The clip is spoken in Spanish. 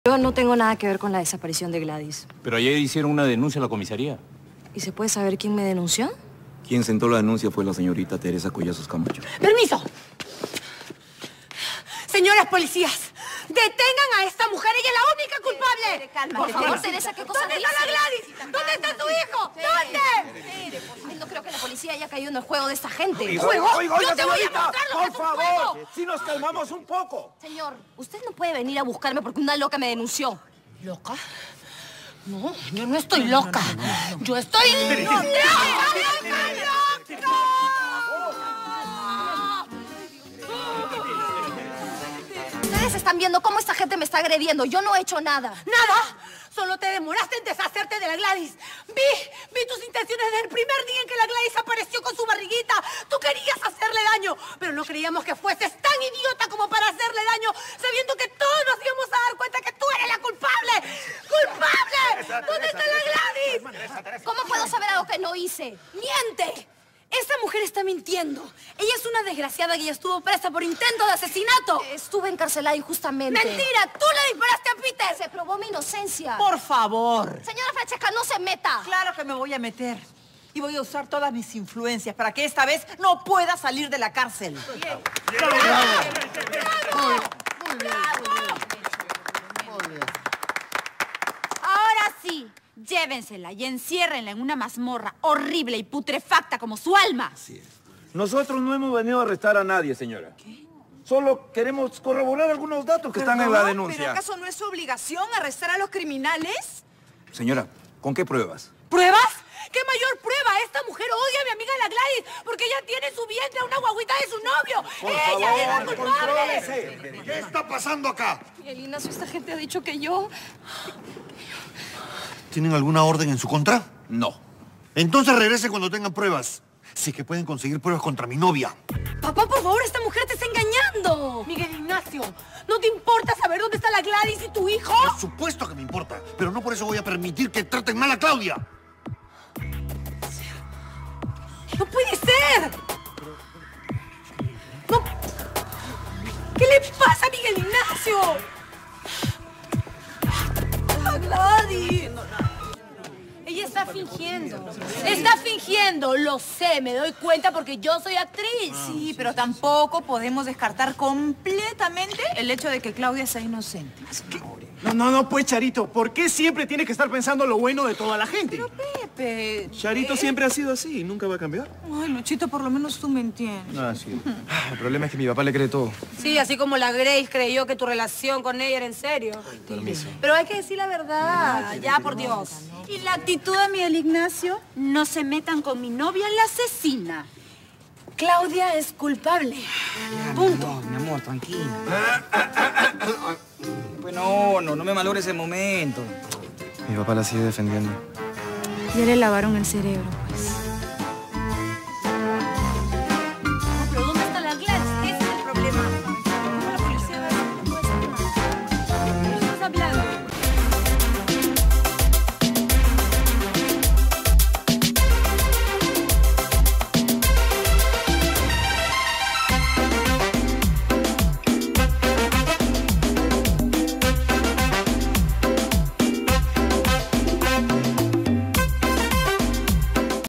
Yo no tengo nada que ver con la desaparición de Gladys. Pero ayer hicieron una denuncia a la comisaría. ¿Y se puede saber quién me denunció? Quien sentó la denuncia fue la señorita Teresa Collazos Camacho. ¡Permiso! Señoras policías, detengan a esta mujer. Ella es la única culpable. Calma, por favor, Teresa, ¿qué cosa ¿Dónde dice? está la Gladys? ¿Dónde está tu hijo? ¿Dónde? Ay, no creo que la policía haya caído en el juego de esta gente. ¿Juego? Oiga, Yo te voy a señorita, mostrar lo que por es un favor, juego. si nos calmamos un poco. Señor, usted no puede venir a buscarme porque una loca me denunció. ¿Loca? No, yo no estoy loca. Yo estoy loca. Ustedes están viendo cómo esta gente me está agrediendo. Yo no he hecho nada. ¿Nada? Solo te demoraste en deshacerte de la Gladys. Vi tus intenciones desde el primer día en que la Gladys apareció con su barriguita. Tú querías hacerle daño, pero no creíamos que fueses tan idiota como para hacerle daño, sabiendo que todos nos íbamos a dar cuenta que tú eres la culpable. ¡Culpable! ¿Dónde está la Gladys? ¿Cómo puedo saber algo que no hice? ¡Miente! Esta mujer está mintiendo. Ella es una desgraciada que ya estuvo presa por intento de asesinato. Estuve encarcelada injustamente. ¡Mentira! ¡Tú le disparaste a Peter! Se probó mi inocencia. Por favor. Señora Francesca, no se meta. Claro que me voy a meter. Y voy a usar todas mis influencias para que esta vez no pueda salir de la cárcel. Ahora sí, llévensela y enciérrenla en una mazmorra horrible y putrefacta como su alma. Así es. Nosotros no hemos venido a arrestar a nadie, señora. ¿Qué? Solo queremos corroborar algunos datos que están en la denuncia. ¿Pero acaso no es su obligación arrestar a los criminales? Señora, ¿con qué pruebas? ¿Pruebas? ¿Qué mayor prueba? Esta mujer odia a mi amiga la Gladys porque ella tiene en su vientre una guaguita de su novio. ¡Ella es la culpable! ¿Qué está pasando acá? Miguel Ignacio, esta gente ha dicho que yo... ¿Tienen alguna orden en su contra? No. Entonces regrese cuando tengan pruebas. Sí que pueden conseguir pruebas contra mi novia. Papá, por favor, esta mujer te está engañando. Miguel Ignacio, ¿no te importa saber dónde está la Gladys y tu hijo? Por supuesto que me importa, pero no por eso voy a permitir que traten mal a Claudia. ¡No puede ser! ¡No! ¿Qué le pasa a Miguel Ignacio? ¡A Gladys! Ella está fingiendo. Está fingiendo, lo sé, me doy cuenta porque yo soy actriz. Sí, pero tampoco podemos descartar completamente el hecho de que Claudia sea inocente. No, pues, Charito, ¿por qué siempre tienes que estar pensando lo bueno de toda la gente? Pero Pepe... Charito siempre ha sido así y nunca va a cambiar. Ay, Luchito, por lo menos tú me entiendes. Ah, sí. El problema es que mi papá le cree todo. Sí, así como la Grace creyó que tu relación con ella era en serio. Permiso. Pero hay que decir la verdad, ya, por Dios. Y la actitud de Miguel Ignacio, no se metan con mi novia, la asesina. Claudia es culpable. Punto. Mi amor, tranquila. Pues no me malogres ese momento. Mi papá la sigue defendiendo. Ya le lavaron el cerebro.